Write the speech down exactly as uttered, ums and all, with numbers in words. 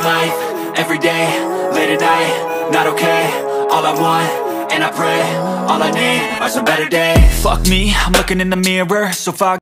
life, every day, late at night, not okay. All I want, and I pray, all I need are some better days. Fuck me, I'm looking in the mirror, so far